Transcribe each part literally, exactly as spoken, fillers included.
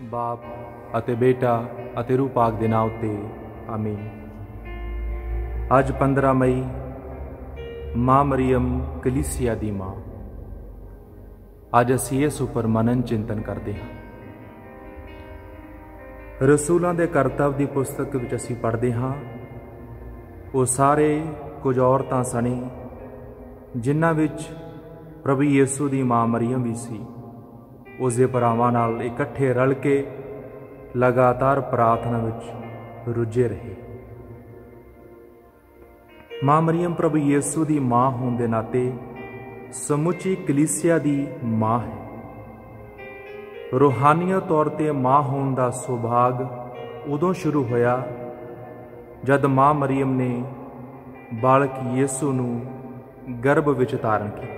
बाप अते बेटा अते रूह पाक दे नाम उत्ते आमीन। अज पंद्रह मई मां मरियम कलीसिया दी मां। अज असीं इस उपर मनन चिंतन करते हैं। रसूलों के करतव की पुस्तक विच असीं पढ़ते हाँ, वो सारे कुछ औरतां सने जिन्हां विच प्रभु यीशु की मां मरियम भी सी। उसके भरावां नाल इकट्ठे रल के लगातार प्रार्थना विच रुझे रहे। मां मरियम प्रभु यीशु की मां होने के नाते समुची कलीसिया की मां है। रूहानीय तौर पर मां होने का सुभाग उदों शुरू होया जद मां मरियम ने बालक यीशु नूं गर्भ विच धारण किया।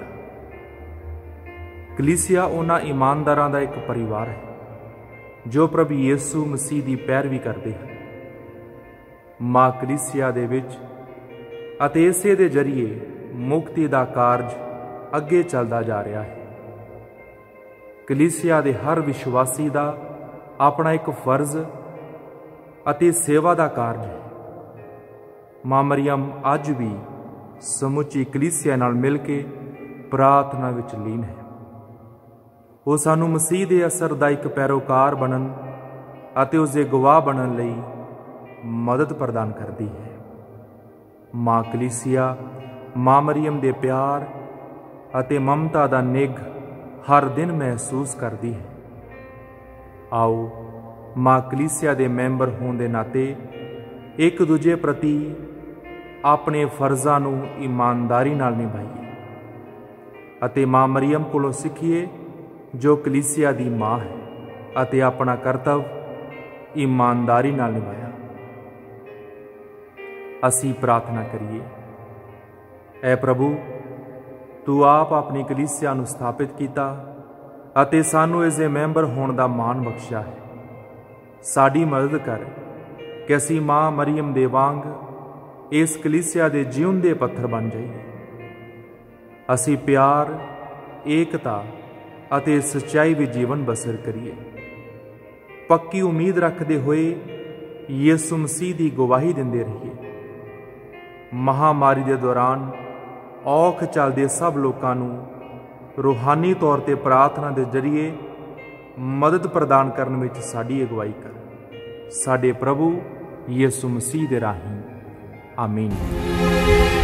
कलीसिया उन्हां ईमानदारां दा एक परिवार है जो प्रभु यीशु मसीह की पैरवी करते हैं। मां कलीसिया दे विच अते इसे दे जरिए मुक्ति का कारज अगे चलता जा रहा है। कलीसिया दे हर विश्वासी का अपना एक फर्ज अते सेवा का कारज है। मां मरियम अज भी समुची कलीसिया नाल मिल के प्रार्थना विच लीन है। वो सानू मसीह के असर का एक पैरोकार बनन अते उसके गवाह बनन लई मदद प्रदान करती है। मां कलीसिया मां मरियम के प्यार अते ममता का निग हर दिन महसूस करती है। आओ मां कलीसिया के मैंबर होने के नाते एक दूजे प्रति अपने फर्जां नूं ईमानदारी नाल निभाइए अते मां मरियम कोलों सीखिए जो कलीसिया की मां है अते अपना कर्तव ईमानदारी नाल निभाया। असी प्रार्थना करिए। ऐ प्रभु, तू आप अपनी कलीसिया नूं स्थापित किया अते सानू इसके मैंबर होने का मान बख्शिया है। साडी मदद कर कि असी मां मरियम दे वांग इस कलीसिया दे जीउंदे पत्थर बन जाइए। असी प्यार, एकता अते सच्चाई भी जीवन बसर करिए। पक्की उम्मीद रखते हुए यीशु मसीह की गवाही देंदे रहिए। महामारी के दौरान औख चलते सब लोगों नूं रूहानी तौर पर प्रार्थना के जरिए मदद प्रदान करने में साडी अगवाई कर। साडे प्रभु यीशु मसीह दे राही आमीन।